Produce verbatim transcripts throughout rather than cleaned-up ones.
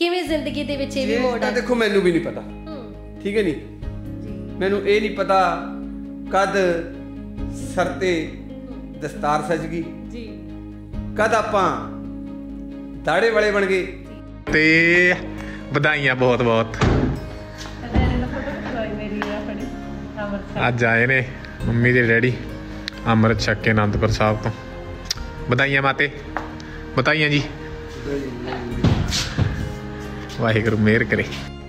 ਕਿਵੇਂ ਜ਼ਿੰਦਗੀ ਦੇ ਵਿੱਚ ਇਹ ਵੀ ਮੋੜ ਆ? ਦੇਖੋ ਮੈਨੂੰ ਵੀ ਨਹੀਂ ਪਤਾ, ਠੀਕ ਹੈ ਨੀ, ਮੈਨੂੰ ਇਹ ਨਹੀਂ ਪਤਾ ਕਦ ਸਰ ਤੇ ਦਸਤਾਰ ਸਜ ਗਈ ਜੀ, ਕਦ ਆਪਾਂ ਦਾੜੇ ਵਾਲੇ ਬਣ ਗਏ। ਤੇ ਵਧਾਈਆਂ ਬਹੁਤ ਬਹੁਤ। ਅੱਜ ਆਏ ਨੇ ਮੰਮੀ ਦੇ ਡੈਡੀ ਅੰਮ੍ਰਿਤ ਛਕ ਕੇ ਅਨੰਦਪੁਰ ਸਾਹਿਬ ਤੋਂ। ਵਧਾਈਆਂ ਮਾਤੇ, ਵਧਾਈਆਂ ਜੀ। ਵਾਹਿਗੁਰੂ ਮਿਹਰ करे।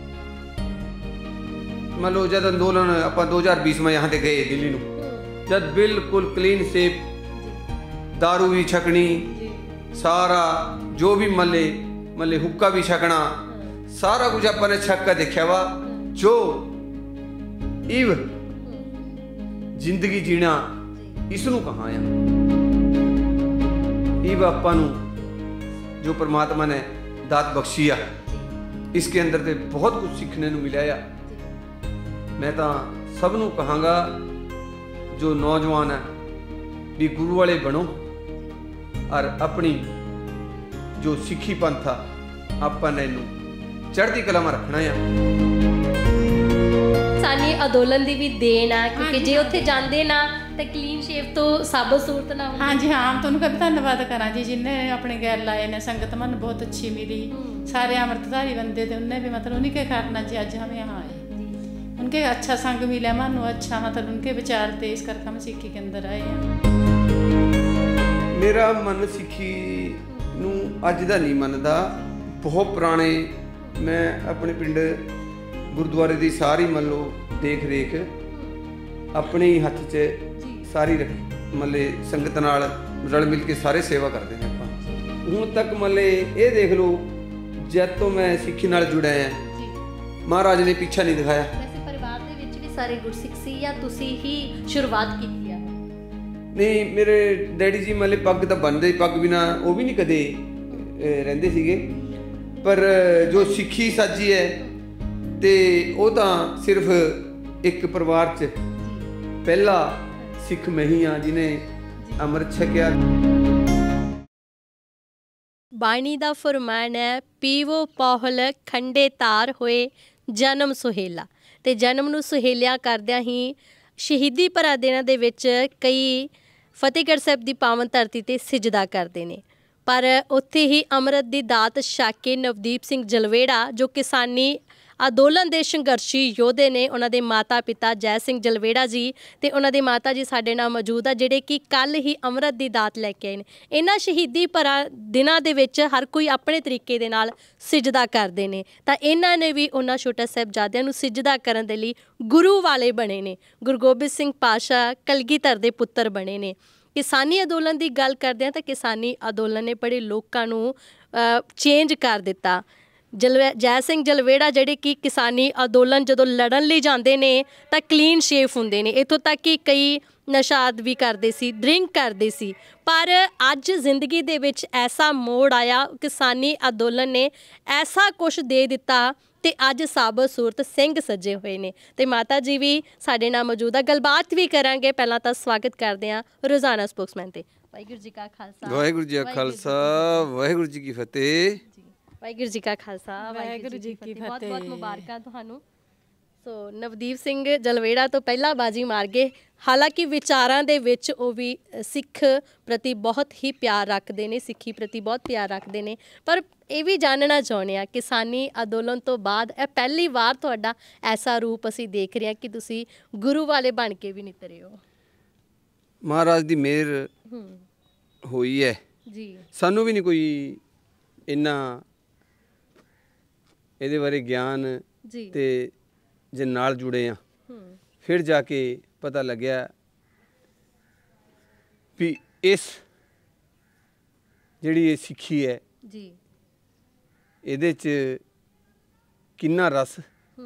मान लो जब अंदोलन आप दो हजार बीस में यहाँ से गए दिल्ली नू, जब बिल्कुल क्लीन सेप, दारू भी छकनी, सारा जो भी मले मले हुक्का भी छकना, सारा कुछ अपन ने छक कर देखा वा। जो इव जिंदगी जीना इसनू कहाँ आ, इव आपां नू जो परमात्मा ने दात बख्शी आ, इसके अंदर से बहुत कुछ सीखने को मिला। मैं तो सब नू कहांगा जो नौजवान है भी गुरु वाले बनो और अपनी जो सिखी पंथ आ अपन इनू चढ़ती कला में रखना है। सानी अंदोलन दी भी देन आ, क्योंकि जे उत्थे जांदे ना ते क्लीन शेव तो साबत सूरत ना। हाँ जी हाँ, तुहानू कभी धन्यवाद करा जी जिन्हें अपने गैर लाए ने। संगत मन बहुत अच्छी मिली, सारे अमृतधारी बंदे थे, उनने भी मतलब उन्हीं के कारण जी आज हम यहाँ आए। उनके अच्छा संग मिला मानो, अच्छा मतलब उनके विचार थे, इस करके हम सिक्खी के अंदर आए हैं। मेरा मन सिक्खी नू अज दा नहीं मनदा, बहुत पुराने मैं अपने पिंड गुरुद्वारे दी सारी मान लो देख रेख अपने ही हथ च सारी रखी, मतलब संगत नाल रल मिल के सारे सेवा करते हैं आपां। हुण तक मतलब ये देख लो जब तो मैं सिक्खी नाल जुड़ा है, महाराज ने पीछा नहीं दिखाया। सारे गुरसिख सी या तुसी ही शुरुआत की है? नहीं, मेरे डैडी जी मतलब पग तो बनते, पग बिना वो भी नहीं कदे रहिंदे सीगे, पर जो सिक्खी साजी है ते वो तो सिर्फ एक परिवार च पहला सिख मैं ही हाँ जिन्हें अमृत छकिया। बाणी दा फरमान है, पीवो पौहल खंडे तार होए जन्म सुहेला। ਤੇ ਜਨਮ ਨੂੰ ਸੁਹੇਲਿਆ ਕਰਦਿਆਂ ਹੀ ਸ਼ਹੀਦੀ ਭਰਾ ਦਿਨਾਂ ਦੇ ਵਿੱਚ ਕਈ ਫਤਿਹਗੜ੍ਹ ਸਾਹਿਬ ਦੀ ਪਾਵਨ ਧਰਤੀ 'ਤੇ ਸਿਜਦਾ ਕਰਦੇ ਨੇ, ਪਰ ਉੱਥੇ ਹੀ ਅੰਮ੍ਰਿਤ ਦੀ ਦਾਤ ਛਕ ਕੇ ਨਵਦੀਪ ਸਿੰਘ ਜਲਵੇੜਾ ਜੋ ਕਿਸਾਨੀ ਅੰਦੋਲਨ ਦੇ ਸੰਘਰਸ਼ੀ ਯੋਧੇ ਨੇ, ਉਹਨਾਂ ਦੇ ਮਾਤਾ ਪਿਤਾ ਜੈ ਸਿੰਘ ਜਲਵੇੜਾ ਜੀ ਤੇ ਉਹਨਾਂ ਦੇ ਮਾਤਾ ਜੀ ਸਾਡੇ ਨਾਲ ਮੌਜੂਦ ਆ, ਜਿਹੜੇ ਕਿ ਕੱਲ੍ਹ ਹੀ ਅੰਮ੍ਰਿਤ ਦੀ ਦਾਤ ਲੈ ਕੇ ਆਏ ਨੇ। ਇਹਨਾਂ ਸ਼ਹੀਦੀ ਭਰਾ ਦਿਨਾਂ ਦੇ ਵਿੱਚ ਹਰ ਕੋਈ ਆਪਣੇ ਤਰੀਕੇ ਦੇ ਨਾਲ ਸਿਜਦਾ ਕਰਦੇ ਨੇ, ਤਾਂ ਇਹਨਾਂ ਨੇ ਵੀ ਉਹਨਾਂ ਛੋਟਾ ਸਾਹਿਬਜ਼ਾਦਿਆਂ ਨੂੰ ਸਿਜਦਾ ਕਰਨ ਦੇ ਲਈ ਗੁਰੂ ਵਾਲੇ ਬਣੇ ਨੇ। ਗੁਰੂ ਗੋਬਿੰਦ ਸਿੰਘ ਪਾਤਸ਼ਾਹ ਕਲਗੀਧਰ ਦੇ ਪੁੱਤਰ ਬਣੇ ਨੇ। ਕਿਸਾਨੀ ਅੰਦੋਲਨ ਦੀ ਗੱਲ ਕਰਦੇ ਹਾਂ ਤਾਂ ਕਿਸਾਨੀ ਅੰਦੋਲਨ ਨੇ ਬੜੇ ਲੋਕਾਂ ਨੂੰ ਚੇਂਜ ਕਰ ਦਿੱਤਾ। ਜਲਵੇ ਜੈ ਸਿੰਘ ਜਲਵੇੜਾ ਜਿਹੜੇ ਕਿ ਕਿਸਾਨੀ ਅੰਦੋਲਨ ਜਦੋਂ ਲੜਨ ਲਈ ਜਾਂਦੇ ਨੇ ਤਾਂ ਕਲੀਨ ਸ਼ੇਵ ਹੁੰਦੇ ਨੇ, ਇੱਥੋਂ ਤੱਕ ਕਿ ਕਈ ਨਸ਼ਾਦ ਵੀ ਕਰਦੇ ਸੀ, ਡਰਿੰਕ ਕਰਦੇ ਸੀ। ਪਰ ਅੱਜ ਜ਼ਿੰਦਗੀ ਦੇ ਵਿੱਚ ਐਸਾ ਮੋੜ ਆਇਆ, ਕਿਸਾਨੀ ਅੰਦੋਲਨ ਨੇ ਐਸਾ ਕੁਛ ਦੇ ਦਿੱਤਾ ਤੇ ਅੱਜ ਸਾਬਤ ਸੂਰਤ ਸਿੰਘ ਸੱਜੇ ਹੋਏ ਨੇ। ਤੇ ਮਾਤਾ ਜੀ ਵੀ ਸਾਡੇ ਨਾਲ ਮੌਜੂਦ ਆ, ਗੱਲਬਾਤ ਵੀ ਕਰਾਂਗੇ। ਪਹਿਲਾਂ ਤਾਂ ਸਵਾਗਤ ਕਰਦੇ ਹਾਂ ਰੋਜ਼ਾਨਾ ਸਪੋਕਸਮੈਨ ਤੇ। ਵਾਹਿਗੁਰੂ ਜੀ ਕਾ ਖਾਲਸਾ, ਵਾਹਿਗੁਰੂ ਜੀ ਕਾ ਖਾਲਸਾ, ਵਾਹਿਗੁਰੂ ਜੀ ਕੀ ਫਤਿਹ। ਵਾਹਿਗੁਰੂ ਜੀ ਕਾ ਖਾਲਸਾ, ਵਾਹਿਗੁਰੂ ਜੀ ਕੀ ਫਤਿਹ। ਬਹੁਤ ਬਹੁਤ ਮੁਬਾਰਕਾਂ ਤੁਹਾਨੂੰ। ਸੋ ਨਵਦੀਪ ਸਿੰਘ ਜਲਵੇੜਾ ਤੋਂ ਪਹਿਲਾਂ ਬਾਜੀ ਮਾਰ ਗਏ, ਹਾਲਾਂਕਿ ਵਿਚਾਰਾਂ ਦੇ ਵਿੱਚ ਉਹ ਵੀ ਸਿੱਖ ਪ੍ਰਤੀ ਬਹੁਤ ਹੀ ਪਿਆਰ ਰੱਖਦੇ ਨੇ, ਸਿੱਖੀ ਪ੍ਰਤੀ ਬਹੁਤ ਪਿਆਰ ਰੱਖਦੇ ਨੇ। ਪਰ ਇਹ ਵੀ ਜਾਣਨਾ ਚਾਹੁੰਦੇ ਹਾਂ, ਕਿਸਾਨੀ ਅੰਦੋਲਨ ਤੋਂ ਬਾਅਦ ਇਹ ਪਹਿਲੀ ਵਾਰ ਤੁਹਾਡਾ ਐਸਾ ਰੂਪ ਅਸੀਂ ਦੇਖ ਰਹੇ ਹਾਂ ਕਿ ਤੁਸੀਂ ਗੁਰੂ ਵਾਲੇ ਬਣ ਕੇ ਵੀ ਨਿਤਰੇ ਹੋ। ਮਹਾਰਾਜ ਦੀ ਮਿਹਰ ਹੋਈ ਹੈ ਜੀ, ਸਾਨੂੰ ਵੀ ਨਹੀਂ ਕੋਈ ਇੰਨਾ ਇਹਦੇ ਬਾਰੇ ਗਿਆਨ ਜੀ, ਤੇ ਜੇ ਨਾਲ ਜੁੜੇ ਆ ਫਿਰ ਜਾ ਕੇ ਪਤਾ ਲੱਗਿਆ ਵੀ ਇਸ ਜਿਹੜੀ ਇਹ ਸਿੱਖੀ ਹੈ ਜੀ, ਇਹਦੇ 'ਚ ਕਿੰਨਾ ਰਸ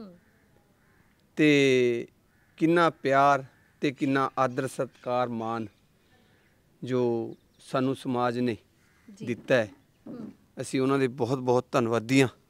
ਤੇ ਕਿੰਨਾ ਪਿਆਰ ਤੇ ਕਿੰਨਾ ਆਦਰ ਸਤਿਕਾਰ ਮਾਣ ਜੋ ਸਾਨੂੰ ਸਮਾਜ ਨੇ ਦਿੱਤਾ ਹੈ, ਅਸੀਂ ਉਹਨਾਂ ਦੇ ਬਹੁਤ ਬਹੁਤ ਧੰਨਵਾਦੀ ਹਾਂ।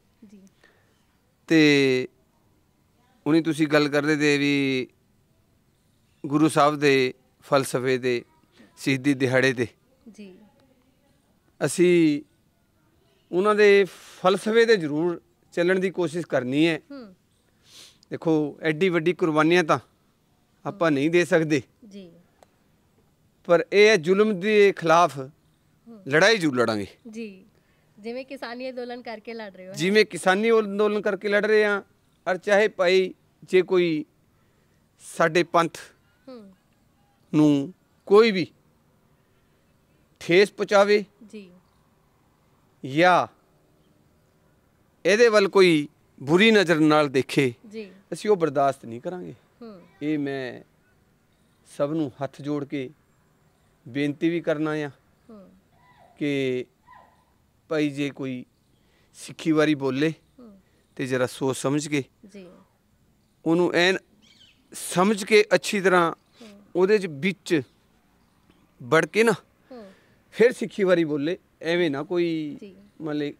ਤੇ ਉਹਨੇ ਤੁਸੀਂ ਗੱਲ ਕਰਦੇ ਤੇ ਵੀ ਗੁਰੂ ਸਾਹਿਬ ਦੇ ਫਲਸਫੇ ਦੇ ਸ਼ਹੀਦੀ ਦਿਹਾੜੇ 'ਤੇ ਜੀ, ਅਸੀਂ ਉਹਨਾਂ ਦੇ ਫਲਸਫੇ 'ਤੇ ਜ਼ਰੂਰ ਚੱਲਣ ਦੀ ਕੋਸ਼ਿਸ਼ ਕਰਨੀ ਹੈ। ਹੂੰ ਦੇਖੋ ਐਡੀ ਵੱਡੀ ਕੁਰਬਾਨੀਆਂ ਤਾਂ ਆਪਾਂ ਨਹੀਂ ਦੇ ਸਕਦੇ, ਜੀ ਪਰ ਇਹ ਹੈ ਜ਼ੁਲਮ ਦੇ ਖਿਲਾਫ ਲੜਾਈ ਜ਼ਰੂਰ ਲੜਾਂਗੇ। ਜੀ ਜਿਵੇਂ ਕਿਸਾਨੀ ਅੰਦੋਲਨ ਕਰਕੇ ਲੜ ਰਹੇ ਹੋ। ਜਿਵੇਂ ਕਿਸਾਨੀ ਅੰਦੋਲਨ ਕਰਕੇ ਲੜ ਰਹੇ ਹਾਂ, ਔਰ ਚਾਹੇ ਭਾਈ ਜੇ ਕੋਈ ਸਾਡੇ ਪੰਥ ਹੂੰ ਨੂੰ ਕੋਈ ਵੀ ਠੇਸ ਪਹੁੰਚਾਵੇ ਜੀ ਜਾਂ ਇਹਦੇ ਵੱਲ ਕੋਈ ਬੁਰੀ ਨਜ਼ਰ ਨਾਲ ਦੇਖੇ, ਜੀ ਅਸੀਂ ਉਹ ਬਰਦਾਸ਼ਤ ਨਹੀਂ ਕਰਾਂਗੇ। ਹੂੰ ਇਹ ਮੈਂ ਸਭ ਨੂੰ ਹੱਥ ਜੋੜ ਕੇ ਬੇਨਤੀ ਵੀ ਕਰਨਾ ਆ ਹੂੰ ਕਿ ਭਾਈ ਜੇ ਕੋਈ ਸਿੱਖੀ ਵਾਰੀ ਬੋਲੇ ਹੂੰ ਤੇ ਜਰਾ ਸੋਚ ਸਮਝ ਕੇ ਜੀ ਉਹਨੂੰ ਐਨ ਸਮਝ ਕੇ ਅੱਛੀ ਤਰ੍ਹਾਂ ਉਹਦੇ ਚ ਵਿੱਚ ਵੜ ਕੇ ਨਾ ਹੂੰ ਫਿਰ ਸਿੱਖੀ ਵਾਰੀ ਬੋਲੇ। ਐਵੇਂ ਨਾ ਕੋਈ ਜੀ ਮਤਲਬ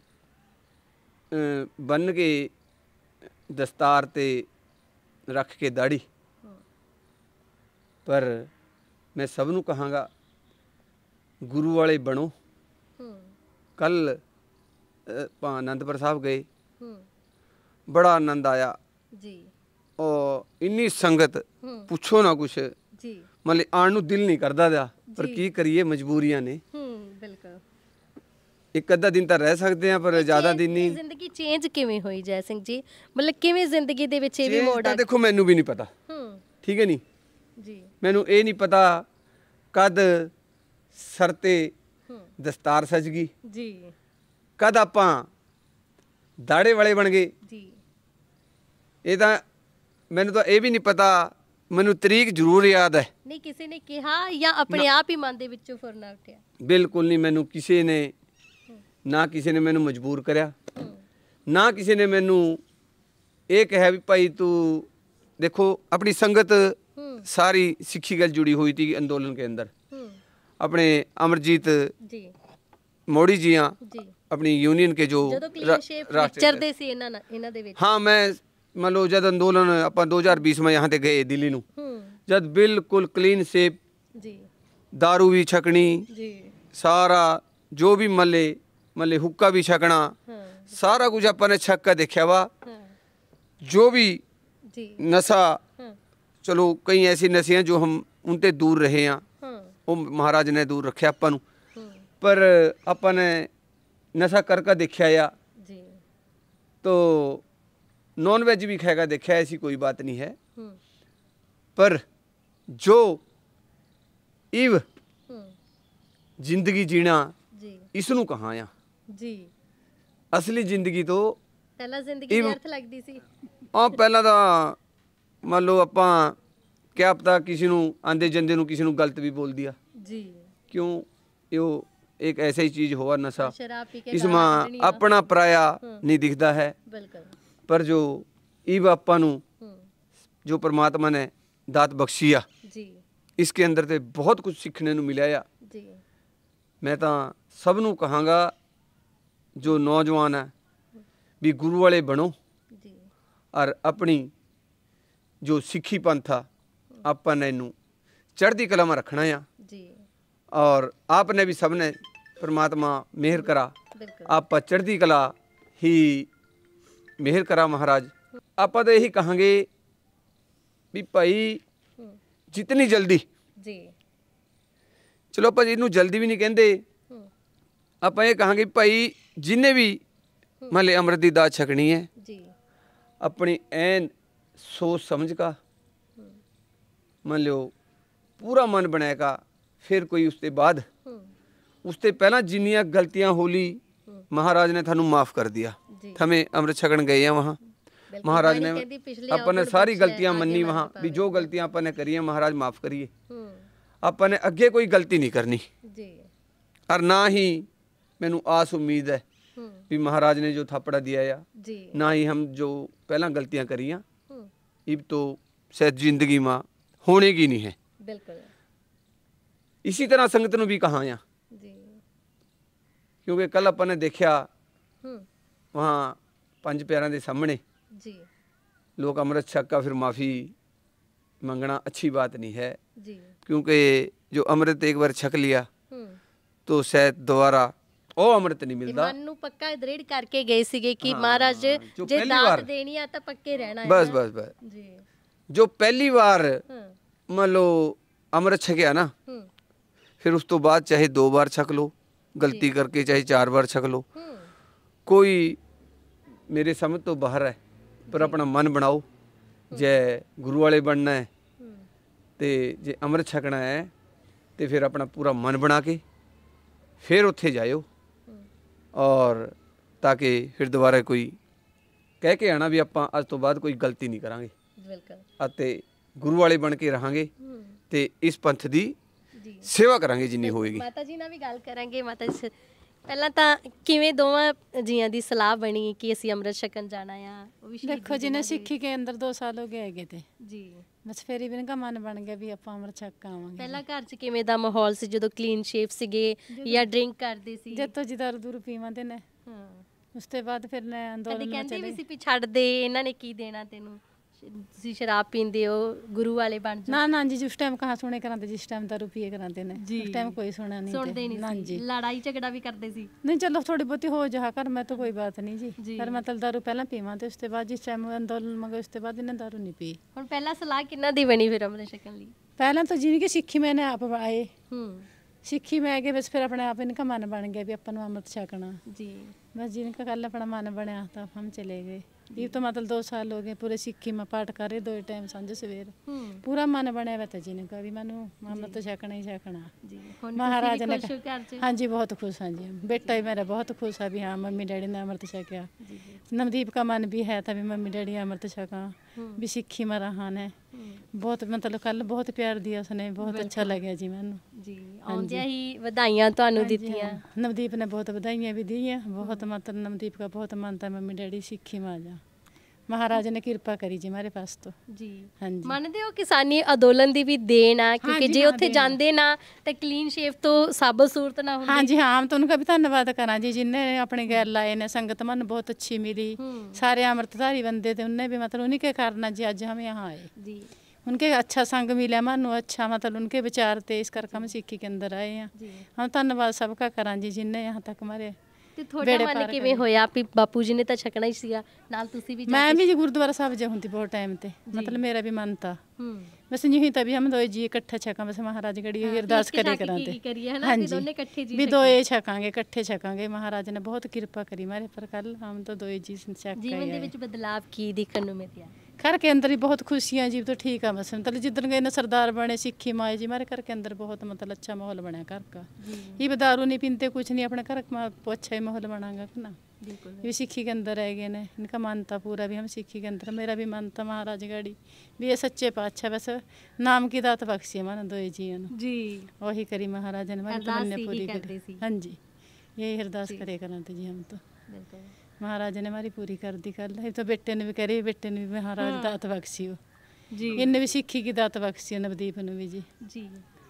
ਬੰਨ ਕੇ ਦਸਤਾਰ ਤੇ ਰੱਖ ਕੇ ਦਾੜੀ, ਪਰ ਮੈਂ ਸਭ ਨੂੰ ਕਹਾਂਗਾ ਗੁਰੂ ਵਾਲੇ ਬਣੋ। ਹੂੰ ਕੱਲ ਆਪਾਂ ਆਨੰਦਪੁਰ ਸਾਹਿਬ ਗਏ, ਹੂੰ ਬੜਾ ਆਨੰਦ ਆਇਆ। ਜੀ ਉਹ ਇੰਨੀ ਸੰਗਤ ਹੂੰ ਪੁੱਛੋ ਨਾ ਕੁਛ, ਜੀ ਮਤਲਬ ਆਉਣ ਨੂੰ ਦਿਲ ਨਹੀਂ ਕਰਦਾ ਦਾ, ਪਰ ਜੀ। ਕੀ ਕਰੀਏ ਮਜਬੂਰੀਆਂ ਨੇ। ਹੂੰ ਬਿਲਕੁਲ। ਇੱਕ ਅੱਧਾ ਦਿਨ ਤਾਂ ਰਹਿ ਸਕਦੇ ਆ, ਪਰ ਜ਼ਿਆਦਾ ਦਿਨ ਨਹੀਂ। ਜ਼ਿੰਦਗੀ ਚੇਂਜ ਕਿਵੇਂ ਹੋਈ ਜੈ ਸਿੰਘ ਜੀ? ਮਤਲਬ ਕਿਵੇਂ ਜ਼ਿੰਦਗੀ ਦੇ ਵਿੱਚ ਇਹ ਵੀ Change ਮੋੜ ਤਾਂ ਆ? ਦੇਖੋ ਮੈਨੂੰ ਵੀ ਨਹੀਂ ਪਤਾ, ਹੂੰ ਠੀਕ ਹੈ ਨਹੀਂ, ਜੀ ਮੈਨੂੰ ਇਹ ਨਹੀਂ ਪਤਾ ਕਦ ਸਰ ਤੇ ਹੂੰ ਦਸਤਾਰ ਸਜ ਗਈ, ਜੀ ਕਦ ਆਪਾਂ ਦਾੜੇ ਵਾਲੇ ਬਣ ਗਏ। ਜੀ ਇਹ ਤਾਂ ਮੈਨੂੰ ਤਾਂ ਇਹ ਵੀ ਨਹੀਂ ਪਤਾ। ਮੈਨੂੰ ਤਰੀਕ ਜ਼ਰੂਰ ਯਾਦ ਹੈ। ਨਹੀਂ ਕਿਸੇ ਨੇ ਕਿਹਾ ਜਾਂ ਆਪਣੇ ਆਪ ਹੀ ਮਨ ਦੇ ਵਿੱਚੋਂ ਫੁਰਨਾ ਉੱਠਿਆ? ਬਿਲਕੁਲ ਨਹੀਂ, ਮੈਨੂੰ ਕਿਸੇ ਨੇ ਨਾ ਕਿਸੇ ਨੇ ਮੈਨੂੰ ਮਜਬੂਰ ਕਰਿਆ, ਹੂੰ ਨਾ ਕਿਸੇ ਨੇ ਮੈਨੂੰ ਇਹ ਕਿਹਾ ਵੀ ਭਾਈ ਤੂੰ देखो अपनी संगत सारी सिक्खी गल जुड़ी हुई थी आंदोलन के अंदर। अपने अमरजीत जी मोड़ी जी हाँ जी अपनी यूनियन के जो राष्ट्र हाँ मैं मान लो जब अंदोलन आप दो हज़ार बीस में यहाँ ते गए दिल्ली नू, जब बिल्कुल क्लीन शेप जी दारू भी छकनी जी सारा जो भी मले मले हुक्का भी छकना हाँ। सारा कुछ अपन ने छक कर देखा वा। हाँ। जो भी जी नशा हाँ। चलो कई ऐसी नशे हैं जो हम उनते दूर रहे हैं, हाँ। वो महाराज ने दूर रखे अपन नू, हाँ। पर अपन ने नशा कर कर देखा या जी तो नॉन वेज भी खाएगा देखा, ऐसी कोई बात नहीं है। हाँ। पर जो इव हाँ। जिंदगी जीना जी इसनू कहाँ आ जी असली जिंदगी तो पहला जिंदगी व्यर्थ लगदी सी। ਆ ਪਹਿਲਾਂ ਤਾਂ ਮੰਨ ਲਓ ਆਪਾਂ ਕਿਆ ਪਤਾ ਕਿਸੇ ਨੂੰ ਆਂਦੇ ਜਾਂਦੇ ਨੂੰ ਕਿਸੇ ਨੂੰ ਗਲਤ ਵੀ ਬੋਲ ਦਿਆ जी क्यों यो एक ऐसी ही चीज हुआ नशा, शराब पी के इसमें अपना पराया नहीं दिखता है, बिल्कुल पर जो ईब आपा नू हम्म, जो परमात्मा ने दात बख्शी आ जी इसके अंदर ते बहुत कुछ सीखने नू मिला आ। जी मैं तो सब नू कहांगा जो नौजवान है भी गुरु वाले बनो जी और अपनी जो सिक्खी पंथ आ ਆਪਾਂ ਨੇ ਇਹਨੂੰ ਚੜ੍ਹਦੀ ਕਲਾ में रखना आ जी और आपने भी सबने परमात्मा मेहर करा, बिल्कुल आप चढ़ती कला ही मेहर करा महाराज। आप तो यही कहांगे भी भाई जितनी जल्दी जी चलो आप इनू जल्दी भी नहीं कहते, आप ये कहांगे भाई जिन्हें भी मान ले अमृत की दात छकनी है जी अपनी ऐन सोच समझ का मान लो पूरा मन बनाएगा, फिर कोई उसके बाद उससे पहला जिन्नियां गलतियां होली महाराज ने थानू माफ़ कर दिया। जी। हमें अमृत छकन गए हैं वहाँ बिल्कुल, महाराज वाणी ने कहती पिछली अपन ने अवगुण सारी बख्शे, गलतियां आगे मन्नी बढ़ वहाँ भी पावे। जो गलतियां अपन ने करी हैं महाराज माफ़ करिए, हम्म, अपन ने अगे कोई गलती नहीं करनी जी और ना ही मैनू आस उम्मीद है हम्म, भी महाराज ने जो थापड़ा दिया या जी ना ही हम जो पहला गलतियां करी हैं हम्म, अब तो शायद जिंदगी में होने की नहीं है। बिल्कुल इसी तरह संगत नू भी कहा या जी क्योंकि कल अपन ने देखा हम्म, वहाँ पंज प्यारों के सामने जी लोग अमृत छक का फिर माफ़ी मंगना अच्छी बात नहीं है, जी क्योंकि जो अमृत एक बार छक लिया हम्म, तो शायद दोबारा ਉਹ ਅੰਮ੍ਰਿਤ ਨਹੀਂ ਤੇ ਮਿਲਦਾ। ਮਨ ਨੂੰ ਪੱਕਾ ਦ੍ਰਿੜ ਕਰਕੇ ਗਏ ਸੀਗੇ ਕਿ ਮਹਾਰਾਜ ਜੋ ਜੇ ਪਹਿਲੀ ਦਾਤ ਵਾਰ- ਦੇਣੀ ਆ ਤਾਂ ਪੱਕੇ ਰਹਿਣਾ ਹੈ ਬਸ ਨਾ। ਬਸ ਬਸ ਜੀ ਜੋ ਪਹਿਲੀ ਵਾਰ ਹਾਂ ਮੰਨ ਲਓ ਅੰਮ੍ਰਿਤ ਛਕਿਆ ਨਾ, ਹੂੰ ਫਿਰ ਉਸ ਤੋਂ ਬਾਅਦ ਚਾਹੇ ਦੋ ਵਾਰ ਛਕ ਲਓ ਗਲਤੀ ਕਰਕੇ, ਚਾਹੇ ਚਾਰ ਵਾਰ ਛਕ ਲਓ, ਹੂੰ ਕੋਈ ਮੇਰੇ ਸਮਝ ਤੋਂ ਬਾਹਰ ਹੈ। ਪਰ ਆਪਣਾ ਮਨ ਬਣਾਓ, ਜੇ ਗੁਰੂ ਵਾਲੇ ਬਣਨਾ ਹੈ ਹੂੰ ਤੇ ਜੇ ਅੰਮ੍ਰਿਤ ਛਕਣਾ ਹੈ ਤੇ ਫਿਰ ਆਪਣਾ ਪੂਰਾ ਮਨ ਬਣਾ ਕੇ ਫਿਰ ਉੱਥੇ ਜਾਇਓ, ਔਰ ਤਾਂ ਕਿ ਫਿਰ ਦੁਬਾਰਾ ਕੋਈ ਕਹਿ ਕੇ ਆਣਾ ਵੀ ਆਪਾਂ ਅੱਜ ਤੋਂ ਬਾਅਦ ਕੋਈ ਗਲਤੀ ਨਹੀਂ ਕਰਾਂਗੇ ਬਿਲਕੁਲ ਅਤੇ ਗੁਰੂ ਵਾਲੇ ਬਣ ਕੇ ਰਹਾਂਗੇ ਹੂੰ ਤੇ ਇਸ ਪੰਥ ਦੀ ਜੀ ਸੇਵਾ ਕਰਾਂਗੇ ਜਿੰਨੀ ਹੋਏਗੀ। ਮਾਤਾ ਜੀ ਨਾਲ ਵੀ ਗੱਲ ਕਰਾਂਗੇ। ਮਾਤਾ ਜੀ ਸ- ਪਹਿਲਾਂ ਤਾਂ ਕਿਵੇਂ ਦੋਵਾਂ ਜੀਆਂ ਦੀ ਸਲਾਹ ਬਣੀ ਕਿ ਅਸੀਂ ਅੰਮ੍ਰਿਤ ਛਕਣ ਜਾਣਾ ਆ? ਉਹ ਵੀ ਸ਼ਹੀਦੀ ਦੇਖੋ ਜਿਹਨੇ ਸਿੱਖੀ ਕੇ ਅੰਦਰ ਦੋ ਸਾਲ ਹੋ ਗਏ ਹੈਗੇ ਤੇ ਜੀ ਬਸ ਫੇਰ ਹੀ ਬਿਨਕਾ ਮਨ ਬਣ ਗਿਆ ਵੀ ਆਪਾਂ ਅੰਮ੍ਰਿਤ ਛਕ ਕੇ ਆਵਾਂਗੇ। ਪਹਿਲਾਂ ਘਰ 'ਚ ਕਿਵੇਂ ਦਾ ਮਾਹੌਲ ਸੀ ਜਦੋਂ ਕਲੀਨ ਸ਼ੇਪ ਸੀਗੇ ਜਾਂ ਡਰਿੰਕ ਕਰਦੇ ਸੀ? ਜਦ ਜੀ ਦਾਰੂ ਦੂਰੂ ਪੀਵਾਂਦੇ ਨੇ, ਹਾਂ ਉਸ ਤੋਂ ਬਾਅਦ ਫਿਰ ਨੇ ਕਦੇ ਅੰਦੋਲਨ ਵਿੱਚ ਕਹਿੰਦੇ ਵੀ ਚਲੇ। ਸੀ ਵੀ ਛੱਡ ਦੇ, ਇਹਨਾਂ ਨੇ ਕੀ ਦੇਣਾ ਤੈਨੂੰ, ਸ਼- ਤੁਸੀਂ ਸ਼ਰਾਬ ਪੀਂਦੇ ਹੋ, ਗੁਰੂ ਵਾਲੇ ਬਣ ਜਾਓ। ਨਾ ਨਾ ਜੀ ਜਿਸ ਟਾਈਮ ਕਹਾ ਸੁਣੇ ਕਰਾਂਦੇ, ਜਿਸ ਟਾਈਮ ਦਾਰੂ ਪੀਏ ਕਰਾਂਦੇ ਨੇ, ਜੀ। ਉਸ ਟਾਈਮ ਕੋਈ ਸੁਣਾ ਨਹੀਂ ਸੁਣਦੇ ਤੇ। ਨਾ ਨਹੀਂ ਸੀ, ਜੀ ਲੜਾਈ ਝਗੜਾ ਵੀ ਕਰਦੇ ਸੀ? ਨਹੀਂ ਚਲੋ ਥੋੜੀ ਬਹੁਤੀ ਹੋ ਜਾ ਕਰ, ਮੈਂ ਤਾਂ ਕੋਈ ਬਾਤ ਨਹੀਂ ਜੀ। ਜੀ, ਪਰ ਮਤਲਬ ਦਾਰੂ ਪਹਿਲਾਂ ਪੀਵਾਂ ਤੇ ਉਸ ਤੋਂ ਬਾਅਦ ਜਿਸ ਟਾਈਮ ਅੰਦੋਲਨ ਮੰਗੇ ਉਸ ਤੋਂ ਬਾਅਦ ਇਹਨੇ ਦਾਰੂ ਨਹੀਂ ਪੀ। ਹੁਣ ਪਹਿਲਾਂ ਸਲਾਹ ਕਿੰਨਾ ਦੀ ਬਣੀ ਫਿਰ ਅੰਮ੍ਰਿਤ ਛਕਣ ਲਈ? ਪਹਿਲਾਂ ਤਾਂ ਜਿਵੇਂ ਕਿ ਸਿੱਖੀ ਮੈਨੇ ਆਪ ਆਏ, ਹੂੰ ਸਿੱਖੀ ਮੈਂ ਕੇ ਬਸ ਫਿਰ ਆਪਣੇ ਆਪ ਇਨਕਾ ਮਨ ਬਣ ਗਿਆ ਵੀ ਆਪਾਂ ਨੂੰ ਅੰਮ੍ਰਿਤ ਛਕਣਾ। ਜੀ बस जिनका कल अपना मन बनया था हम चले गए। ये तो मतलब दो साल हो गए पूरे सिक्खी में पाठ करे दो टाइम सांझ सवेर, ਹੂੰ पूरा मन बनया हुआ था जिनका भी मनु अमृत छकना ही छकना। ਜੀ ਹੁਣ महाराज ने ਖੁਸ਼ ਹੋ ਘਰ 'ਚ? हाँ जी बहुत खुश हाँ जी, हम बेटा ही मेरा बहुत खुश है भी हाँ मम्मी डैडी ने अमृत छकया। ਜੀ ਜੀ नवदीप का मन भी है था भी मम्मी डैडी अमृत छका, भी सिक्खी में रहा ने बहुत मतलब कल बहुत प्यार दिया उसने, बहुत अच्छा लगे जी मैनू। ਜੀ ਆਉਂਦਿਆਂ ਹੀ ਵਧਾਈਆਂ ਤੁਹਾਨੂੰ हाँ जी, ਦਿੱਤੀਆਂ। हाँ। नवदीप ने बहुत बधाइयाँ भी दी हैं, बहुत मतलब नवदीप का बहुत मानता है मम्मी डैडी सिक्खी में आ जा। महाराज ने कृपा करी जी हमारे पास तो। ਜੀ हाँ जी ਮੰਨਦੇ ਹੋ ਕਿਸਾਨੀ ਅੰਦੋਲਨ ਦੀ ਵੀ ਦੇਣ ਆ, ਕਿਉਂਕਿ ਜੀ, ਜੇ ਹਾਂ, ਉੱਥੇ ਦੇਣ। ਜਾਂਦੇ ਨਾ ਤਾਂ ਕਲੀਨ ਸ਼ੇਪ ਤੋਂ ਸਾਬਤ ਸੂਰਤ ਨਾ ਹੁੰਦੀ। हाँ जी हाँ, हम तो उनका भी धन्यवाद करा जी जिनने अपने गैर लाए ने, संगत मन बहुत अच्छी मिली, सारे अमृतधारी बंदे थे, उनने भी मतलब उन्हीं के कारण जी आज हम यहाँ आए, ਜੀ उनके अच्छा संग मिला मानो अच्छा मतलब उनके विचार थे, इस करके हम सिक्खी के अंदर आए हैं। ਜੀ हम धन्यवाद सबका करा जी जिनने यहाँ तक हमारे। ਤੇ ਤੁਹਾਡਾ ਮਨ ਕਿਵੇਂ ਹੋਇਆ ਵੀ ਬਾਪੂ ਜੀ ਨੇ ਤਾਂ ਛਕਣਾ ਹੀ ਸੀਗਾ, ਨਾਲ ਤੁਸੀਂ ਵੀ ਜਾ मैं ਕੇ- भी जी गुरुद्वारा साहब जा हूँ बहुत टाइम ते, मतलब मेरा भी मन था ਹੂੰ बस यही तभी हम दो जी इकट्ठे छका, बस महाराज गड़ी अरदास करे कराते। ਕੀ ਕਰੀਏ ਹੈ ਨਾ हाँ ਵੀ जी ਦੋਨੇ ਇਕੱਠੇ ਜੀ भी दोए छकांगे इकट्ठे छकांगे, महाराज ने बहुत कृपा करी हमारे पर कल हम तो दोए जी छक ਜੀਵਨ ਦੇ गए। ਵਿੱਚ ਬਦਲਾਵ ਕੀ ਦੇਖਣ ਨੂੰ ਮਿਲਿਆ? घर के अंदर ही बहुत खुशियाँ जी, तो ठीक है बस मतलब जिधर गए ना सरदार बने सिक्खी माए जी, हमारे घर के अंदर बहुत मतलब अच्छा माहौल बना घर का। ये भी दारू नहीं पीते कुछ नहीं, अपने घर में अच्छा ही माहौल बनाएगा ना। ਬਿਲਕੁਲ ये भी सिक्खी के अंदर रह गए ने, इनका मन था पूरा भी हम सिक्खी के अंदर, मेरा भी मन था महाराज गाड़ी भी ये सच्चे पातशाह बस नाम की दात बख्शी है मानो दोए जी ने, ਜੀ वही करी महाराज ने हमारी अरदास तमन्ना ही पूरी करते करी। सी। हाँ जी यही अरदास करे कराते जी हम तो, ਬਿਲਕੁਲ महाराज ने हमारी पूरी कर दी कल। ये तो बेटे ने भी करी, बेटे ने भी महाराज दात बख्शी हो, ਜੀ इनने भी सिक्खी की दात बख्शी हो नवदीप ने भी जी। ਜੀ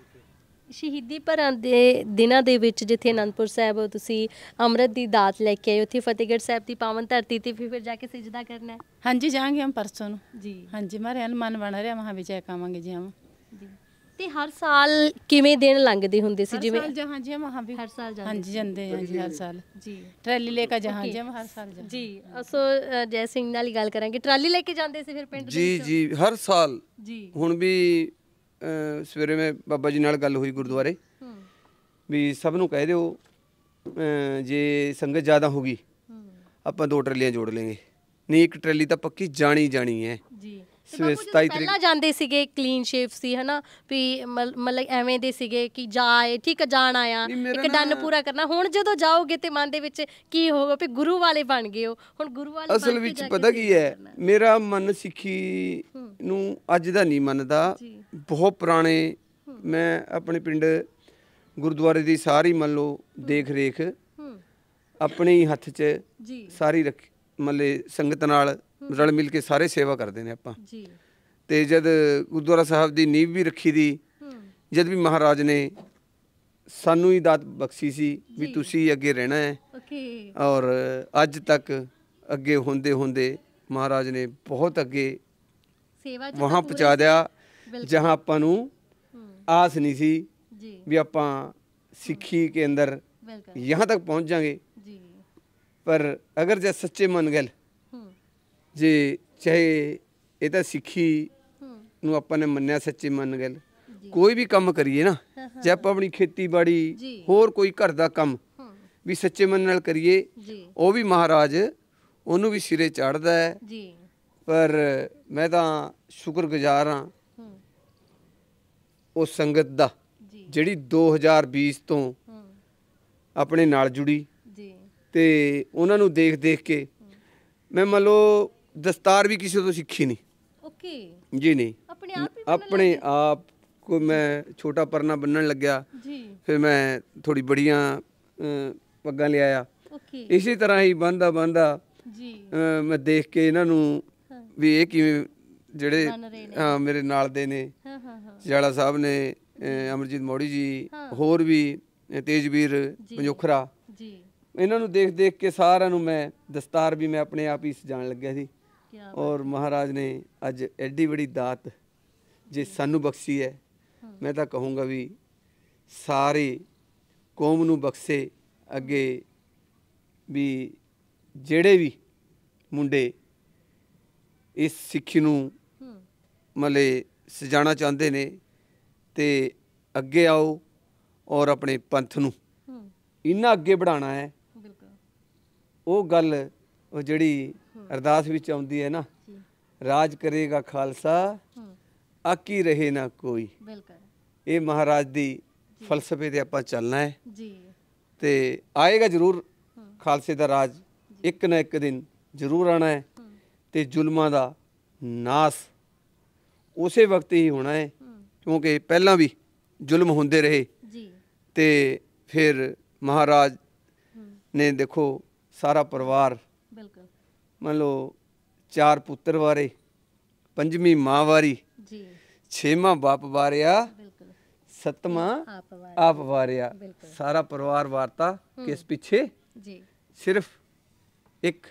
ਸ਼ਹੀਦੀ ਭਰਾਂ ਦੇ ਦਿਨਾਂ ਦੇ ਵਿੱਚ ਜਿੱਥੇ ਅਨੰਦਪੁਰ ਸਾਹਿਬ ਤੁਸੀਂ ਅੰਮ੍ਰਿਤ ਦੀ ਦਾਤ ਲੈ ਕੇ ਆਏ, ਉੱਥੇ ਫਤਿਹਗੜ੍ਹ ਸਾਹਿਬ ਦੀ ਪਾਵਨ ਧਰਤੀ ਤੇ ਫਿਰ ਜਾ ਕੇ ਸਜਦਾ ਕਰਨਾ ਹੈ? हाँ जी जाएंगे हम परसों नु। ਜੀ हाँ जी हमारे यहाँ मन बना रहा, वहाँ भी जाके आवांगे जी हम। ਜੀ ਤੇ ਹਰ ਸਾਲ ਕਿਵੇਂ ਦਿਨ ਲੰਘਦੇ ਹੁੰਦੇ ਸੀ? हर ਜਿਵੇਂ साल जहाँ जी हम वहाँ भी ਹਰ ਸਾਲ हाँ ਜਾਂਦੇ जी जाते हैं जी हर साल, ਜੀ ट्रैली लेकर जहाँ जी हम हर साल जाते। ਜੀ ਅਸੋ ਅ, ਜੈ ਸਿੰਘ ਨਾਲ ਹੀ ਗੱਲ ਕਰਾਂਗੇ। ਟਰਾਲੀ ਲੈ ਕੇ ਜਾਂਦੇ ਸੀ ਫਿਰ ਪਿੰਡ ਦੇ ਜੀ ਵਿੱਚੋਂ? ਜੀ ਹਰ ਸਾਲ ਜੀ ਹੁਣ ਵੀ ਅ, ਸਵੇਰੇ ਮੈਂ ਬਾਬਾ ਜੀ ਨਾਲ ਗੱਲ ਹੋਈ ਗੁਰਦੁਆਰੇ ਹੂੰ ਵੀ ਸਭ ਨੂੰ ਕਹਿ ਦਿਓ ਅ, ਜੇ ਸੰਗਤ ਜ਼ਿਆਦਾ ਹੋਗੀ ਹੂੰ ਆਪਾਂ ਦੋ ਟਰਾਲੀਆਂ ਜੋੜ ਲਾਂਗੇ, ਨਹੀਂ ਇੱਕ ਟਰਾਲੀ ਤਾਂ ਪੱਕੀ ਜਾਣੀ ਜਾਣੀ ਹੈ। ਜੀ ਤੇ ਸਵੇ- ਬਾਪੂ ਜੀ ਸਤਾਈ ਤਰੀਕ- ਪਹਿਲਾਂ ਜਾਂਦੇ ਸੀਗੇ ਕਲੀਨ ਸ਼ੇਪ ਸੀ ਹਨਾ ਵੀ ਮਲ- ਮਤਲਬ ਐਵੇਂ ਦੇ ਸੀਗੇ ਕਿ ਜਾਏ ਠੀਕ ਆ ਜਾਣ ਆਇਆ ਨਹੀਂ, ਮੇਰਾ ਇੱਕ ਡੰਨ ਨਾ- ਪੂਰਾ ਕਰਨਾ। ਹੁਣ ਜਦੋਂ ਜਾਓਗੇ ਤੇ ਮਨ ਦੇ ਵਿੱਚ ਕੀ ਹੋਗਾ ਵੀ ਗੁਰੂ ਵਾਲੇ ਬਣ ਗਏ ਹੋ, ਹੁਣ ਗੁਰੂ ਵਾਲੇ ਬਣ ਅਸਲ ਕੇ ਵਿੱਚ ਜਾ ਕੇ ਪਤਾ ਕੀ ਸੇਵਾ ਹੈ, ਕਰਨਾ। ਮੇਰਾ ਮਨ ਸਿੱਖੀ ਨੂੰ ਅੱਜ ਦਾ ਨਹੀਂ ਮੰਨਦਾ, ਬਹੁਤ ਪੁਰਾਣੇ ਮੈਂ ਆਪਣੇ ਪਿੰਡ ਗੁਰਦੁਆਰੇ ਦੀ ਸਾਰੀ ਮੰਨ ਲਓ ਦੇਖ ਰੇਖ ਹੂੰ ਆਪਣੇ ਹੀ ਹੱਥ 'ਚ ਜੀ ਸਾਰੀ ਰੱਖ ਮਤਲਬ ਸੰਗਤ ਨਾਲ ਰਲ ਮਿਲ ਕੇ ਸਾਰੇ ਸੇਵਾ ਕਰਦੇ ਨੇ ਆਪਾਂ। ਜੀ ਤੇ ਜਦ ਗੁਰਦੁਆਰਾ ਸਾਹਿਬ ਦੀ ਨੀਂਹ ਵੀ ਰੱਖੀ ਦੀ, ਹੂੰ ਜਦ ਵੀ ਮਹਾਰਾਜ ਨੇ ਸਾਨੂੰ ਹੀ ਦਾਤ ਬਖਸ਼ੀ ਸੀ ਵੀ ਤੁਸੀਂ ਅੱਗੇ ਰਹਿਣਾ ਹੈ, ਓਕੇ ਔਰ ਅੱਜ ਤੱਕ ਅੱਗੇ ਹੁੰਦੇ ਹੁੰਦੇ ਮਹਾਰਾਜ ਨੇ ਬਹੁਤ ਅੱਗੇ ਸੇਵਾ ਚ ਵਹਾਂ ਤਾਂ ਪਹੁੰਚਾ ਦਿਆ ਬਿਲਕੁਲ। ਜਹਾਂ ਆਪਾਂ ਨੂੰ ਹੂੰ ਆਸ ਨਹੀਂ ਸੀ ਜੀ ਵੀ ਆਪਾਂ ਸਿੱਖੀ ਕੇ ਅੰਦਰ बिल्कुल यहाँ तक पहुँच जाएंगे। जी पर अगर जे सच्चे मन गल हम्म जे चाहे ये तो सिੱਖੀ हम्म ਨੂੰ ਆਪਾਂ ਨੇ ਮੰਨਿਆ ਸੱਚੇ ਮਨ ਗੱਲ ਜੀ ਕੋਈ ਵੀ ਕੰਮ ਕਰੀਏ ਨਾ ਹਾਂ ਹਾਂ ਜੇ ਆਪਾਂ ਆਪਣੀ ਖੇਤੀਬਾੜੀ ਜੀ ਹੋਰ ਕੋਈ ਘਰ ਦਾ ਕੰਮ ਹੂੰ ਵੀ ਸੱਚੇ ਮਨ ਨਾਲ ਕਰੀਏ ਜੀ ਉਹ ਵੀ ਮਹਾਰਾਜ ਉਹਨੂੰ ਵੀ ਸਿਰੇ ਚੜ੍ਹਦਾ ਹੈ। ਜੀ ਪਰ ਮੈਂ ਤਾਂ ਸ਼ੁਕਰਗੁਜ਼ਾਰ ਹਾਂ ਹੂੰ ਉਸ ਸੰਗਤ ਦਾ ਜੀ ਜਿਹੜੀ ਦੋ ਹਜ਼ਾਰ ਵੀਹ ਤੋਂ ਹੂੰ ਆਪਣੇ ਨਾਲ ਜੁੜੀ ਜੀ ਤੇ ਉਹਨਾਂ ਨੂੰ ਦੇਖ ਦੇਖ ਕੇ ਮੈਂ ਮੰਨ ਲਓ ਦਸਤਾਰ ਵੀ ਕਿਸੇ ਤੋਂ ਸਿੱਖੀ ਨਹੀਂ ਓਕੇ ਜੀ ਨਹੀਂ ਆਪਣੇ ਆਪ ਹੀ ਆਪਣੇ ਆਪ को मैं छोटा परना बनने लग गया जी फिर मैं थोड़ी बढ़िया पग्गा ले आया ओके इसी तरह ही बनदा बनदा जी मैं देख के इन्हां नूं हाँ भी ये किवें ਜਿਹੜੇ ਬਣ ਰਹੇ ਨੇ ਹਾਂ ਮੇਰੇ ਨਾਲ ਦੇ ਨੇ ਹਾਂ ਹਾਂ ਹਾਂ ਜਾਲਾ ਸਾਹਿਬ ਨੇ ਅ, ਅਮਰਜੀਤ ਮੌੜੀ ਜੀ ਹਾਂ। ਹੋਰ ਵੀ ਅ, ਤੇਜਵੀਰ ਜੀ। ਪੰਜੋਖਰਾ ਜੀ ਇਹਨਾਂ ਨੂੰ ਦੇਖ ਦੇਖ ਕੇ ਸਾਰਿਆਂ ਨੂੰ ਮੈਂ ਦਸਤਾਰ ਵੀ ਮੈਂ ਆਪਣੇ ਆਪ ਹੀ ਸਜਾਉਣ ਲੱਗਿਆ ਸੀ ਕੀ ਔਰ ਮਹਾਰਾਜ ਨੇ ਅੱਜ ਐਡੀ ਬੜੀ ਦਾਤ ਜੇ ਸਾਨੂੰ ਬਖਸ਼ੀ ਹੈ ਮੈਂ ਤਾਂ ਕਹੂੰਗਾ ਵੀ ਸਾਰੇ ਕੌਮ ਨੂੰ ਬਖਸ਼ੇ ਅੱਗੇ ਵੀ ਜਿਹੜੇ ਵੀ ਮੁੰਡੇ ਇਸ ਸਿੱਖੀ ਨੂੰ ਹੂੰ ਮਲੇ ਸਜਾਣਾ ਚਾਹੁੰਦੇ ਨੇ ਤੇ ਅੱਗੇ ਆਓ ਔਰ ਆਪਣੇ ਪੰਥ ਨੂੰ ਹੂੰ ਇੰਨਾ ਅੱਗੇ ਵਧਾਉਣਾ ਹੈ। ਬਿਲਕੁਲ ਉਹ ਗੱਲ ਉਹ ਜਿਹੜੀ ਅਰਦਾਸ ਵਿੱਚ ਆਉਂਦੀ ਹੈ ਨਾ ਜੀ ਰਾਜ ਕਰੇਗਾ ਖਾਲਸਾ ਹੂੰ ਆਕੀ ਰਹੇ ਨਾ ਕੋਈ ਬਿਲਕੁਲ ਇਹ ਮਹਾਰਾਜ ਦੀ ਫਲਸਫੇ ਤੇ ਆਪਾਂ ਚੱਲਣਾ ਹੈ ਜੀ ਤੇ ਆਏਗਾ ਜ਼ਰੂਰ ਖਾਲਸੇ ਦਾ ਰਾਜ ਇੱਕ ਨਾ ਇੱਕ ਦਿਨ ਜ਼ਰੂਰ ਆਣਾ ਹੈ ਹੂੰ ਤੇ ਜ਼ੁਲਮਾਂ ਦਾ ਨਾਸ ਉਸੇ ਵਕਤ ਹੀ ਹੋਣਾ ਹੈ ਹੂੰ ਕਿਉਂਕਿ ਪਹਿਲਾਂ ਵੀ ਜ਼ੁਲਮ ਹੁੰਦੇ ਰਹੇ ਜੀ ਤੇ ਫਿਰ ਮਹਾਰਾਜ ਹੂੰ ਨੇ ਦੇਖੋ ਸਾਰਾ ਪਰਿਵਾਰ ਬਿਲਕੁਲ ਮੰਨ ਲਓ ਚਾਰ ਪੁੱਤਰ ਵਾਰੇ ਪੰਜਵੀਂ ਮਾਂ ਵਾਰੀ ਜੀ ਛੇਵਾਂ ਬਾਪ ਵਾਰਿਆ ਬਿਲਕੁਲ ਸੱਤਵਾਂ ਆਪ ਵਾਰ ਆਪ ਵਾਰਿਆ ਬਿਲਕੁਲ ਸਾਰਾ ਪਰਿਵਾਰ ਵਾਰਤਾ ਕਿਸ ਪਿੱਛੇ ਜੀ ਸਿਰਫ ਇੱਕ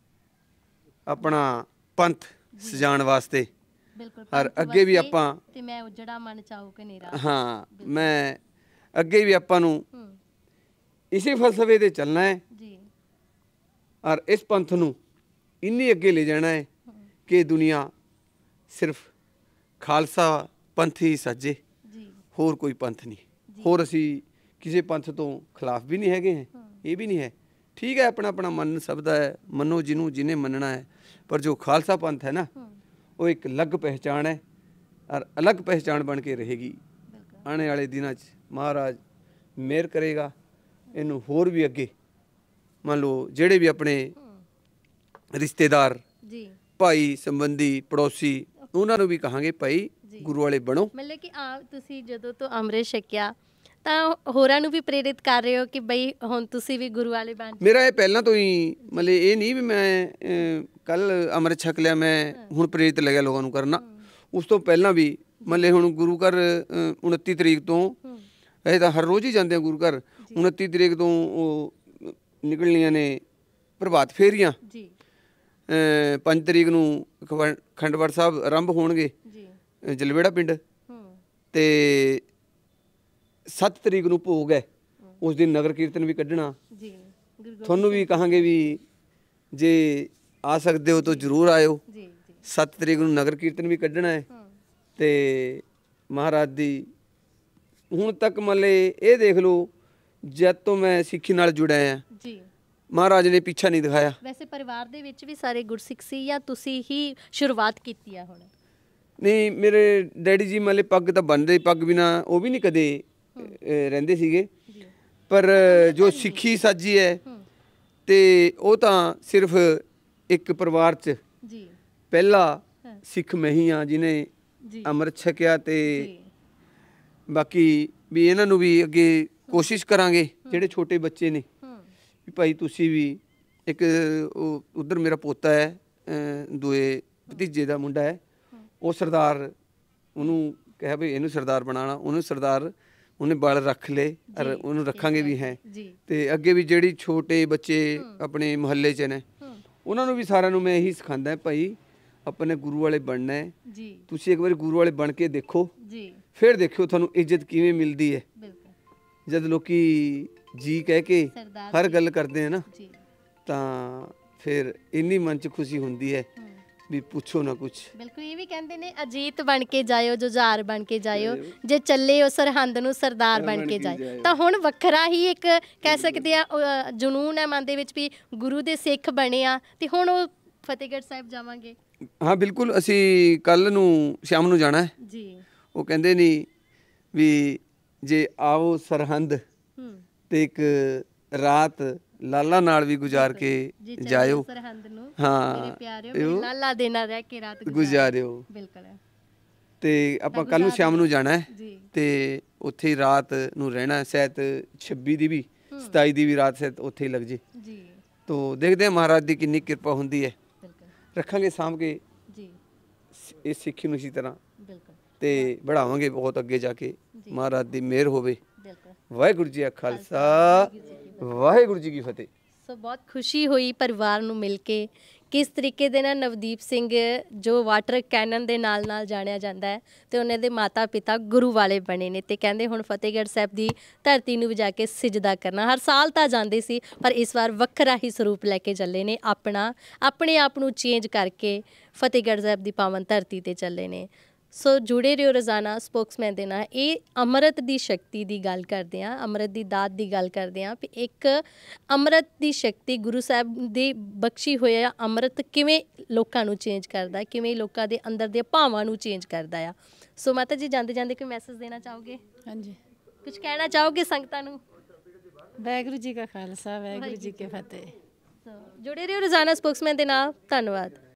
ਆਪਣਾ ਪੰਥ ਸਜਾਉਣ ਵਾਸਤੇ ਬਿਲਕੁਲ ਔਰ ਪੰਥ ਅੱਗੇ ਵੀ ਵਾਸਤੇ ਆਪਾਂ ਤੇ ਮੈਂ ਉਜੜਾ ਮਨ ਚਾਹੂ ਕਿ ਨੇਰਾ ਹਾਂ ਮੈਂ ਅੱਗੇ ਵੀ ਆਪਾਂ ਨੂੰ ਹੂੰ ਇਸੇ ਫਲਸਫੇ ਤੇ ਚੱਲਣਾ ਹੈ ਜੀ ਔਰ ਇਸ ਪੰਥ ਨੂੰ ਇੰਨੀ ਅੱਗੇ ਲੈ ਜਾਣਾ ਹੈ ਕਿ ਦੁਨੀਆ ਸਿਰਫ ਖਾਲਸਾ ਪੰਥ ਹੀ ਸੱਜੇ ਜੀ ਹੋਰ ਕੋਈ ਪੰਥ ਨਹੀਂ ਹੋਰ ਅਸੀਂ ਕਿਸੇ ਪੰਥ ਤੋਂ ਖਿਲਾਫ ਵੀ ਨਹੀਂ ਹੈਗੇ ਹਾਂ ਇਹ ਵੀ ਨਹੀਂ ਹੈ ਠੀਕ ਹੈ ਆਪਣਾ ਆਪਣਾ ਮਨ ਸਭ ਦਾ ਹੈ ਮੰਨੋ ਜਿਹਨੂੰ ਜਿਹਨੇ ਮੰਨਣਾ ਹੈ ਪਰ ਜੋ ਖਾਲਸਾ ਪੰਥ ਹੈ ਨਾ ਉਹ ਇੱਕ ਅਲੱਗ ਪਹਿਚਾਣ ਹੈ ਔਰ ਅਲੱਗ ਪਹਿਚਾਣ ਬਣ ਕੇ ਰਹੇਗੀ ਬਿਲਕੁਲ ਆਉਣੇ ਵਾਲੇ ਦਿਨਾਂ 'ਚ ਮਹਾਰਾਜ ਮਿਹਰ ਕਰੇਗਾ ਇਹਨੂੰ ਹੋਰ ਵੀ ਅੱਗੇ ਮੰਨ ਲਓ ਜਿਹੜੇ ਵੀ ਆਪਣੇ ਰਿਸ਼ਤੇਦਾਰ ਜੀ ਭਾਈ ਸੰਬੰਧੀ ਪੜੋਸੀ ਉਹਨਾਂ ਨੂੰ ਵੀ ਕਹਾਂਗੇ ਭਾਈ ਗੁਰੂ ਵਾਲੇ ਬਣੋ ਮਤਲਬ ਕਿ ਆ ਤੁਸੀਂ ਜਦੋਂ ਤੋਂ ਅੰਮ੍ਰਿਤ ਛਕਿਆ ਤਾਂ ਹੋਰਾਂ ਨੂੰ ਵੀ ਪ੍ਰੇਰਿਤ ਕਰ ਰਹੇ ਹੋ ਕਿ ਬਈ ਹੁਣ ਤੁਸੀਂ ਵੀ ਗੁਰੂ ਵਾਲੇ ਬਣ ਮੇਰਾ ਇਹ ਪਹਿਲਾਂ ਤੋਂ ਹੀ ਮਤਲਬ ਇਹ ਨਹੀਂ ਵੀ ਮੈਂ ਕੱਲ ਅੰਮ੍ਰਿਤ ਛਕ ਲਿਆ ਮੈਂ ਹੁਣ ਪ੍ਰੇਰਿਤ ਲੱਗਿਆ ਲੋਕਾਂ ਨੂੰ ਕਰਨਾ ਉਸ ਤੋਂ ਪਹਿਲਾਂ ਵੀ ਮਤਲਬ ਹੁਣ ਗੁਰੂ ਘਰ ਅ, ਉਨੱਤੀ ਤਰੀਕ ਤੋਂ ਇਹ ਤਾਂ ਹਰ ਰੋਜ਼ ਹੀ ਜਾਂਦੇ ਆ ਗੁਰੂ ਘਰ ਉਨੱਤੀ ਤਰੀਕ ਤੋਂ ਉਹ ਨਿਕਲਣੀਆਂ ਨੇ ਪ੍ਰਭਾਤ ਫੇਰੀਆਂ ਜੀ ਅ, ਪੰਜ ਤਰੀਕ ਨੂੰ ਖਵ- ਖੰਡਵਾੜ ਸਾਹਿਬ ਆਰੰਭ ਹੋਣਗੇ ਜੀ ਅ, ਜਲਵੇੜਾ ਪਿੰਡ ਹੂੰ ਤੇ ਸੱਤ ਤਰੀਕ ਨੂੰ ਭੋਗ ਹੈ ਉਸ ਦਿਨ ਨਗਰ ਕੀਰਤਨ ਵੀ ਕੱਢਣਾ ਜੀ ਗੁਰੂ ਗੋਬਿੰਦ ਤੁਹਾਨੂੰ ਵੀ ਕਹਾਂਗੇ ਵੀ ਜੇ ਆ ਸਕਦੇ ਹੋ ਤਾਂ ਜ਼ਰੂਰ ਆਇਓ ਜੀ ਜੀ ਸੱਤ ਤਰੀਕ ਨੂੰ ਨਗਰ ਕੀਰਤਨ ਵੀ ਕੱਢਣਾ ਹੈ ਹੂੰ ਤੇ ਮਹਾਰਾਜ ਦੀ ਹੁਣ ਤੱਕ ਮਤਲਬ ਇਹ ਦੇਖ ਲਓ ਜਦ ਤੋਂ ਮੈਂ ਸਿੱਖੀ ਨਾਲ ਜੁੜਿਆ ਹਾਂ ਜੀ ਮਹਾਰਾਜ ਨੇ ਪਿੱਛਾ ਨਹੀਂ ਦਿਖਾਇਆ ਵੈਸੇ ਪਰਿਵਾਰ ਦੇ ਵਿੱਚ ਵੀ ਸਾਰੇ ਗੁਰਸਿੱਖ ਸੀ ਜਾਂ ਤੁਸੀਂ ਹੀ ਸ਼ੁਰੂਆਤ ਕੀਤੀ ਆ ਹੁਣ ਨਹੀਂ ਮੇਰੇ ਡੈਡੀ ਜੀ ਮਤਲਬ ਪੱਗ ਤਾਂ ਬੰਨਦੇ ਪੱਗ ਬਿਨਾ ਉਹ ਵੀ ਨਹੀਂ ਕਦੇ ਅ, ਰਹਿੰਦੇ ਸੀਗੇ ਜੀ ਪਰ ਜੋ ਸਿੱਖੀ ਸਾਜੀ ਹੈ ਹੂੰ ਤੇ ਉਹ ਤਾਂ ਸਿਰਫ ਇੱਕ ਪਰਿਵਾਰ 'ਚ ਜੀ ਪਹਿਲਾ ਹਾਂ। ਸਿੱਖ ਮੈਂ ਹੀ ਹਾਂ ਜਿਹਨੇ ਜੀ ਅੰਮ੍ਰਿਤ ਛਕਿਆ ਤੇ ਜੀ ਬਾਕੀ ਵੀ ਇਹਨਾਂ ਨੂੰ ਵੀ ਅੱਗੇ ਕੋਸ਼ਿਸ਼ ਕਰਾਂਗੇ ਜਿਹੜੇ ਛੋਟੇ ਬੱਚੇ ਨੇ ਹੂੰ ਵੀ ਭਾਈ ਤੁਸੀਂ ਵੀ ਇੱਕ ਉਹ ਉਧਰ ਮੇਰਾ ਪੋਤਾ ਹੈ ਅ, ਦੂਏ ਭਤੀਜੇ ਦਾ ਮੁੰਡਾ ਹੈ ਉਹ ਸਰਦਾਰ ਉਹਨੂੰ ਕਿਹਾ ਵੀ ਇਹਨੂੰ ਸਰਦਾਰ ਬਣਾਉਣਾ ਉਹਨੂੰ ਸਰਦਾਰ ਉਹਨੇ ਬਲ ਰੱਖ ਲਏ ਔਰ ਉਹਨੂੰ ਰੱਖਾਂਗੇ ਵੀ ਹੈ ਜੀ ਤੇ ਅੱਗੇ ਵੀ ਜਿਹੜੀ ਛੋਟੇ ਬੱਚੇ ਆਪਣੇ ਮੁਹੱਲੇ 'ਚ ਨੇ ਹੂੰ ਉਹਨਾਂ ਨੂੰ ਵੀ ਸਾਰਿਆਂ ਨੂੰ ਮੈਂ ਇਹੀ ਸਿਖਾਉਂਦਾ ਭਾਈ ਆਪਣੇ ਗੁਰੂ ਵਾਲੇ ਬਣਨਾ ਹੈ ਜੀ ਤੁਸੀਂ ਇੱਕ ਵਾਰੀ ਗੁਰੂ ਵਾਲੇ ਬਣ ਕੇ ਦੇਖੋ ਜੀ ਫਿਰ ਦੇਖਿਓ ਤੁਹਾਨੂੰ ਇੱਜ਼ਤ ਕਿਵੇਂ ਮਿਲਦੀ ਹੈ ਬਿਲਕੁਲ ਜਦ ਲੋਕੀ ਜੀ ਕਹਿ ਕੇ ਸਰਦਾਰ ਹਰ ਗੱਲ ਕਰਦੇ ਆ ਨਾ ਜੀ ਤਾਂ ਫਿਰ ਇੰਨੀ ਮਨ 'ਚ ਖੁਸ਼ੀ ਹੁੰਦੀ ਹੈ ਵੀ ਪੁੱਛੋ ਨਾ ਕੁਛ। ਬਿਲਕੁਲ ਇਹ ਵੀ ਕਹਿੰਦੇ ਨੇ ਅਜੀਤ ਬਣ ਕੇ ਜਾਇਓ ਜੁਝਾਰ ਬਣ ਕੇ ਜਾਇਓ ਜੇ ਚੱਲੇ ਹੋ ਸਰਹੰਦ ਨੂੰ ਸਰਦਾਰ ਬਣ ਕੇ ਜਾਇਓ। ਤਾਂ ਹੁਣ ਵੱਖਰਾ ਹੀ ਇੱਕ ਕਹਿ ਸਕਦੇ ਆ ਅ, ਜਨੂਨ ਹੈ ਮਨ ਦੇ ਵਿੱਚ ਵੀ ਗੁਰੂ ਦੇ ਸਿੱਖ ਬਣੇ ਆ ਤੇ ਹੁਣ ਉਹ ਫਤਿਹਗੜ੍ਹ ਸਾਹਿਬ ਜਾਵਾਂਗੇ। ਹਾਂ ਬਿਲਕੁਲ, ਅਸੀਂ ਕੱਲ ਨੂੰ ਸ਼ਾਮ ਨੂੰ ਜਾਣਾ ਹੈ। ਜੀ ਉਹ ਕਹਿੰਦੇ ਨਹੀਂ ਵੀ ਜੇ ਆਓ ਸਰਹੰਦ ਹੂੰ ਤੇ ਇੱਕ ਰਾਤ ਲਾਲਾ ਨਾਲ ਵੀ ਗੁਜ਼ਾਰ ਕੇ ਜੀ ਚੱਲੇ ਜਾਇਓ। ਸਰਹੰਦ ਨੂੰ ਹਾਂ, ਮੇਰੇ ਪਿਆਰਿਓ ਇਹੋ ਮੇਰੇ ਲਾਲਾ ਦੇ ਨਾਲ ਰਹਿ ਕੇ ਰਾਤ ਗੁਜ਼ਾਰਿਓ। ਬਿਲਕੁਲ ਤੇ ਆਪਾਂ ਕੱਲ ਨੂੰ ਸ਼ਾਮ ਨੂੰ ਜਾਣਾ ਹੈ ਜੀ ਤੇ ਉੱਥੇ ਹੀ ਰਾਤ ਨੂੰ ਰਹਿਣਾ। ਸ਼ਾਇਦ ਛੱਬੀ ਦੀ ਵੀ ਸਤਾਈ ਦੀ ਵੀ ਰਾਤ ਸ਼ਾਇਦ ਉੱਥੇ ਹੀ ਲੱਗ ਜੇ। ਜੀ ਤੋ ਦੇਖਦੇ ਹਾਂ ਮਹਾਰਾਜ ਦੀ ਕਿੰਨੀ ਕਿਰਪਾ ਹੁੰਦੀ ਹੈ। ਬਿਲਕੁਲ ਰੱਖਾਂਗੇ ਸਾਂਭ ਕੇ ਜੀ ਇਸ ਸਿੱਖੀ ਨੂੰ ਇਸੇ ਤਰ੍ਹਾਂ ਬਿਲਕੁਲ ਤੇ बढ़ावांगे बहुत ਅੱਗੇ ਜਾ ਕੇ। ਮਹਾਰਾਜ ਦੀ ਮਿਹਰ ਹੋਵੇ। ਬਿਲਕੁਲ ਵਾਹਿਗੁਰੂ ਜੀ ਕਾ ਖਾਲਸਾ ਵਾਹਿਗੁਰੂ ਜੀ ਕੀ ਫਤਿਹ। ਸੋ ਬਹੁਤ ਖੁਸ਼ੀ ਹੋਈ ਪਰਿਵਾਰ ਨੂੰ ਮਿਲ ਕੇ ਕਿਸ ਤਰੀਕੇ ਦੇ ਨਾਲ ਨਵਦੀਪ ਸਿੰਘ ਜੋ ਵਾਟਰ ਕੈਨਨ ਦੇ ਨਾਲ ਨਾਲ ਜਾਣਿਆ ਜਾਂਦਾ ਹੈ ਤੇ ਉਹਨਾਂ ਦੇ ਮਾਤਾ ਪਿਤਾ ਗੁਰੂ ਵਾਲੇ ਬਣੇ ਨੇ ਤੇ ਕਹਿੰਦੇ ਹੁਣ ਫਤਿਹਗੜ੍ਹ ਸਾਹਿਬ ਦੀ ਧਰਤੀ ਨੂੰ ਵੀ ਜਾ ਕੇ ਸਿਜਦਾ ਕਰਨਾ। ਹਰ ਸਾਲ ਤਾਂ ਜਾਂਦੇ ਸੀ ਪਰ ਇਸ ਵਾਰ ਵੱਖਰਾ ਹੀ ਸਰੂਪ ਲੈ ਕੇ ਚੱਲੇ ਨੇ, ਆਪਣਾ ਆਪਣੇ ਆਪ ਨੂੰ ਚੇਂਜ ਕਰਕੇ ਫਤਿਹਗੜ੍ਹ ਸਾਹਿਬ ਦੀ ਪਾਵਨ ਧਰਤੀ ਤੇ ਚੱਲੇ ਨੇ। ਸੋ ਜੁੜੇ ਰਹੋ ਰੋਜ਼ਾਨਾ ਸਪੋਕਸਮੈਨ ਦੇ ਨਾਲ। ਇਹ ਅੰਮ੍ਰਿਤ ਦੀ ਸ਼ਕਤੀ ਦੀ ਗੱਲ ਕਰਦੇ ਹਾਂ, ਅੰਮ੍ਰਿਤ ਦੀ ਦਾਤ ਦੀ ਗੱਲ ਕਰਦੇ ਹਾਂ ਵੀ ਇੱਕ ਅੰਮ੍ਰਿਤ ਦੀ ਸ਼ਕਤੀ ਗੁਰੂ ਸਾਹਿਬ ਦੀ ਬਖਸ਼ੀ ਹੋਇਆ ਅੰਮ੍ਰਿਤ ਕਿਵੇਂ ਲੋਕਾਂ ਨੂੰ ਚੇਂਜ ਕਰਦਾ, ਕਿਵੇਂ ਲੋਕਾਂ ਦੇ ਅੰਦਰ ਦੇ ਭਾਵਾਂ ਨੂੰ ਚੇਂਜ ਕਰਦਾ ਆ। ਸੋ ਮਾਤਾ ਜੀ ਜਾਂਦੇ ਜਾਂਦੇ ਕੋਈ ਮੈਸੇਜ ਦੇਣਾ ਚਾਹੋਗੇ? ਹਾਂਜੀ, ਕੁਝ ਕਹਿਣਾ ਚਾਹੋਗੇ ਸੰਗਤਾਂ ਨੂੰ? ਵਾਹਿਗੁਰੂ ਜੀ ਕਾ ਖਾਲਸਾ ਵਾਹਿਗੁਰੂ ਜੀ ਕੀ ਫਤਿਹ। ਸੋ ਜੁੜੇ ਰਹੋ ਰੋਜ਼ਾਨਾ ਸਪੋਕਸਮੈਨ ਦੇ ਨਾਲ। ਧੰਨਵਾਦ।